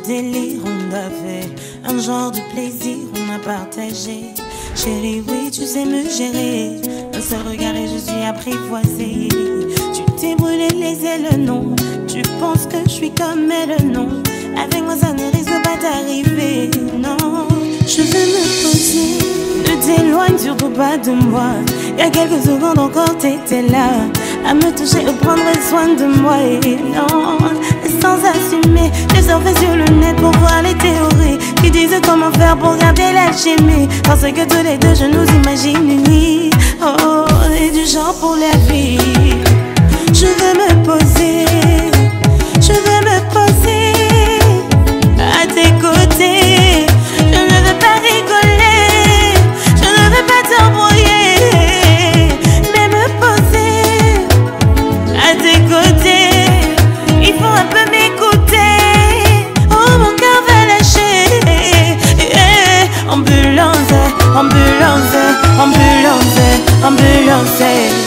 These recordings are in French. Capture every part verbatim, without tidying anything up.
délire, on avait un genre de plaisir, on a partagé. Chérie, oui, tu sais me gérer. Un seul regard et je suis apprivoisée. Tu t'es brûlé les ailes, non. Tu penses que je suis comme elle, non. Avec moi ça ne risque pas d'arriver, non. Je veux me poser, ne t'éloigne surtout pas de moi. Il y a quelques secondes encore t'étais là, à me toucher et prendre soin de moi. Et non, sans assumer, je surfais sur le net pour voir les théories qui disent comment faire pour garder l'alchimie. Parce que tous les deux je nous imagine unis. Oh, et du genre pour la vie. Je veux me poser, je veux me poser à tes côtés. Je ne veux pas rigoler, je ne veux pas t'embrouiller, mais me poser à tes côtés. Il faut un peu m'écouter. Oh, mon cœur va lâcher. Yeah. Ambulance, ambulance, ambulance, ambulance.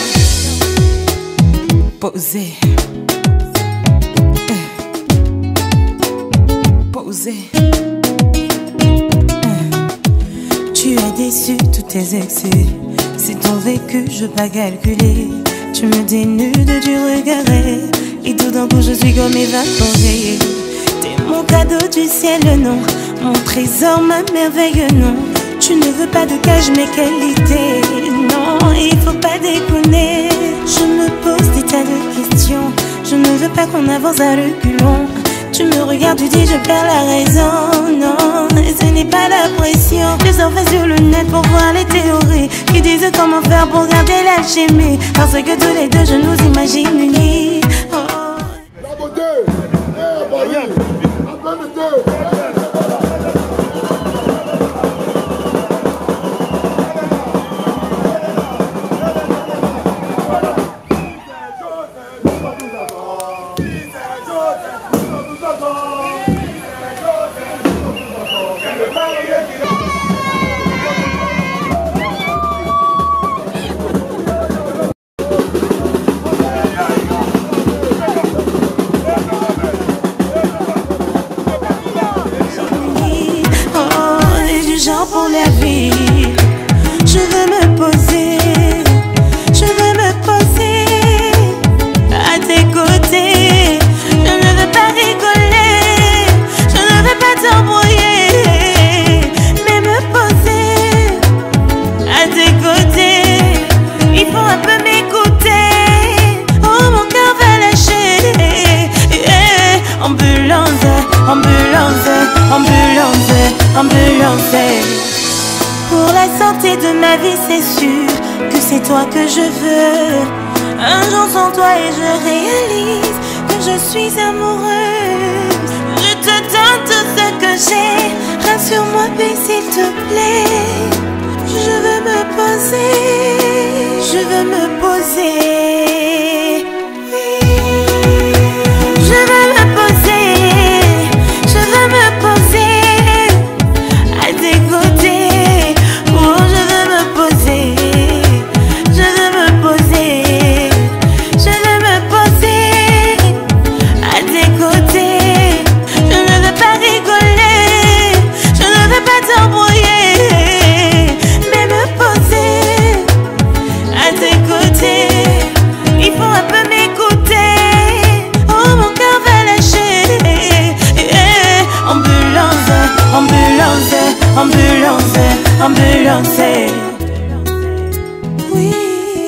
Poser, poser. Tu as déçu tous tes excès. C'est ton vécu, je pas calculer. Tu me dénudes du regard et tout d'un coup je suis comme évaporée. T'es mon cadeau du ciel, non. Mon trésor, ma merveille, non. Tu ne veux pas de cage, mes qualités. Non, il faut pas déconner. Je me pose des tas de questions. Je ne veux pas qu'on avance à reculons. Tu me regardes, tu dis je perds la raison. Non, ce n'est pas la pression. Je surfe sur le net pour voir les théories qui disent comment faire pour garder l'alchimie. Parce que tous les deux je nous imagine unis. Oh. La beauté, la beauté. Pour la vie, je veux me poser, je veux me poser à tes côtés. Je ne veux pas rigoler, je ne veux pas t'embrouiller, mais me poser à tes côtés. Il faut un peu m'écouter. Oh, mon cœur va lâcher. Yeah. Ambulance, ambulance, ambulance, ambulance. Pour la santé de ma vie, c'est sûr que c'est toi que je veux. Un jour sans toi et je réalise que je suis amoureuse. Je te donne tout ce que j'ai. Rassure-moi, puis s'il te plaît. Je veux me poser, je veux me poser. Je veux me poser, je veux me poser à tes côtés. Oh, je veux me poser, je veux me poser, je veux me poser à tes côtés. Je ne veux pas rigoler, je ne veux pas t'embrouiller, mais me poser à tes côtés. Il faut un peu m'écouter. Oh, mon cœur va lâcher. Yeah. Ambulance, ambulance, ambulance, ambulance. Oui,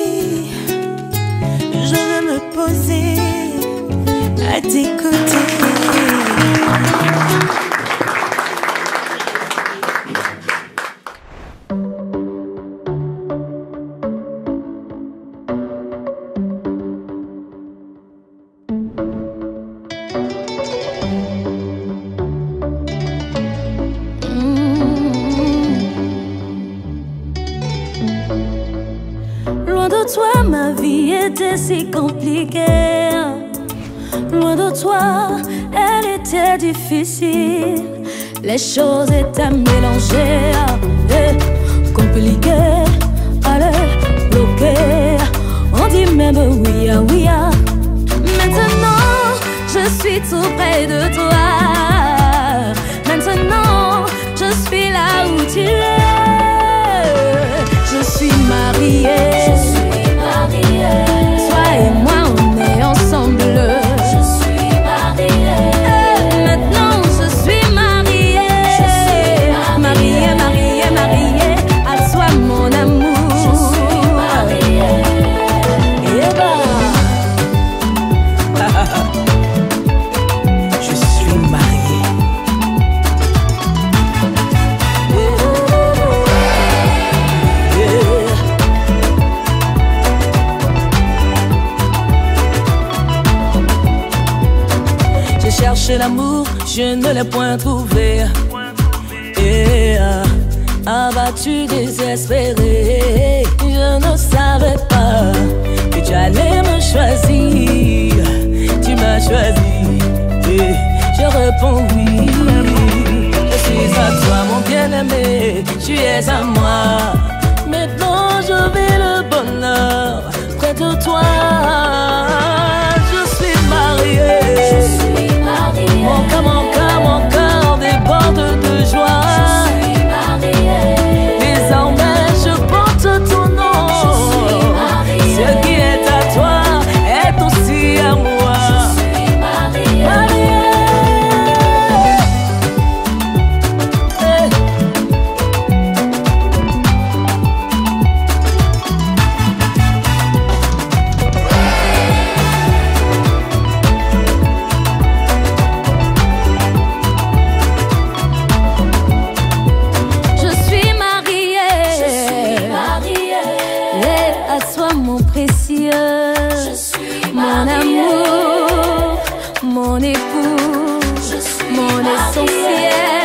je veux me poser à tes côtés. Loin de toi, ma vie était si compliquée. Loin de toi, elle était difficile. Les choses étaient mélangées, et compliquées, allez, bloquées. On dit même oui, ah, oui, ah. Maintenant, je suis tout près de toi. cherché l'amour, je ne l'ai point trouvé. Et abattu, désespéré, je ne savais pas que tu allais me choisir. Tu m'as choisi et je réponds oui. Je suis à toi mon bien-aimé, tu es à moi. Maintenant je vis le bonheur près de toi. Je suis mariée, Je suis mariée. mon cœur, mon cœur, mon cœur déborde de joie. Je suis mariée. Désormais je porte ton nom. Je suis mariée. Ce qui est à toi est aussi à moi. Je suis mariée. Mariée. Eh. Je suis mariée. Je suis mariée. Et à toi mon précieux, Je suis mon mariée. amour, mon époux, Je suis mon mariée. essentiel.